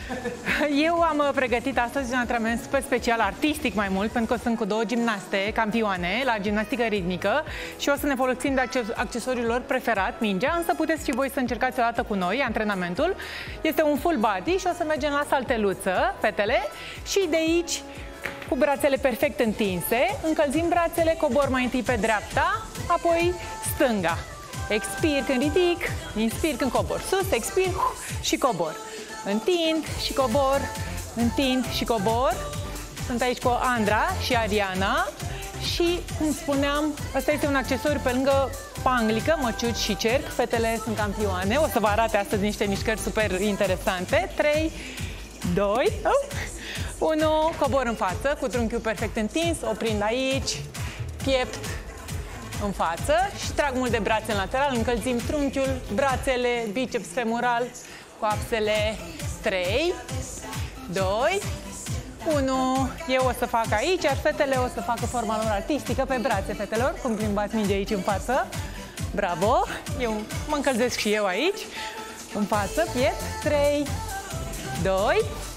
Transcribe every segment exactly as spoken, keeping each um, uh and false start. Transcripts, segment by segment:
Eu am pregătit astăzi un antrenament super special, artistic mai mult, pentru că sunt cu două gimnaste campioane la gimnastică ritmică și o să ne folosim de accesoriul lor preferat, mingea, însă puteți și voi să încercați o dată cu noi antrenamentul. Este un full body și o să mergem la salteluță, fetele, și de aici, cu brațele perfect întinse, încălzim brațele, cobor mai întâi pe dreapta, apoi stânga. Expir când ridic, inspir când cobor. Sus, expir și cobor. Întind și cobor, întind și cobor. Sunt aici cu Andra și Ariana și, cum spuneam, ăsta este un accesoriu pe lângă panglică, măciuci și cerc. Fetele sunt campioane, o să vă arate astăzi niște mișcări super interesante. trei, doi, unu, cobor în față, cu trunchiul perfect întins, oprind aici, piept în față și trag mult de brațe în lateral, încălzim trunchiul, brațele, biceps femoral, coapsele. Trei, doi, unu. Eu o să fac aici, iar fetele o să facă forma lor artistică pe brațe, fetelor, cum plimbați minge aici în față. Bravo! Eu mă încălzesc și eu aici, în față, piept. Trei, doi,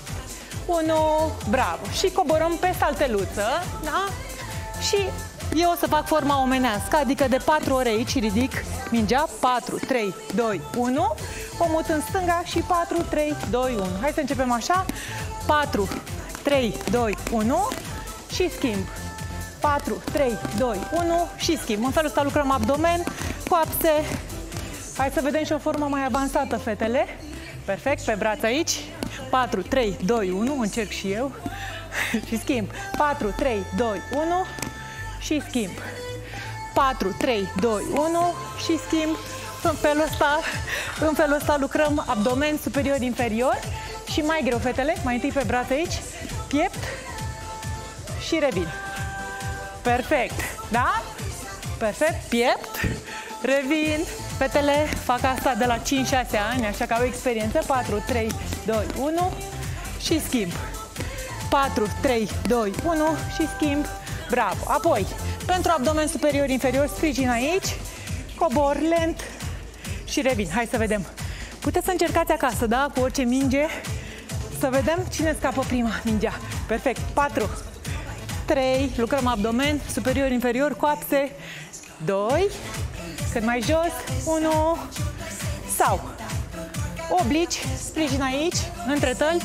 unu. Bravo! Și coborăm pe salteluță, da? Și eu o să fac forma omenească, adică de patru ori aici ridic mingea. Patru, trei, doi, unu. O mut în stânga și patru, trei, doi, unu. Hai să începem așa. patru, trei, doi, unu și schimb. patru, trei, doi, unu și schimb. În felul ăsta lucrăm abdomen, coapse. Hai să vedem și o formă mai avansată, fetele. Perfect, pe braț aici. patru, trei, doi, unu. Încerc și eu. Și schimb. patru, trei, doi, unu și schimb. patru, trei, doi, unu și schimb. În felul ăsta, în felul ăsta lucrăm abdomen superior-inferior și mai greu, fetele, mai întâi pe braț aici, piept și revin. Perfect, da? Perfect, piept, revin. Fetele fac asta de la cinci șase ani, așa că au experiență. patru, trei, doi, unu și schimb. patru, trei, doi, unu și schimb. Bravo. Apoi, pentru abdomen superior-inferior, sprijin aici, cobor lent și revin. Hai să vedem. Puteți să încercați acasă, da? Cu orice minge. Să vedem cine scapă prima mingea. Perfect. patru, trei, lucrăm abdomen, superior, inferior, coapse. doi, cât mai jos. unu, sau oblici, sprijin aici, între tălpi.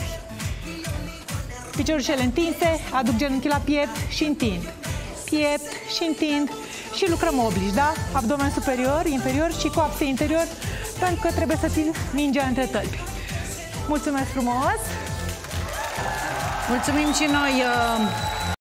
Piciorușele întinse, aduc genunchii la piept și întind. Piept și întind. Și lucrăm oblici, da? Abdomen superior, inferior și coapse interior, pentru că trebuie să țin mingea între tălpi. Mulțumesc frumos! Mulțumim și noi!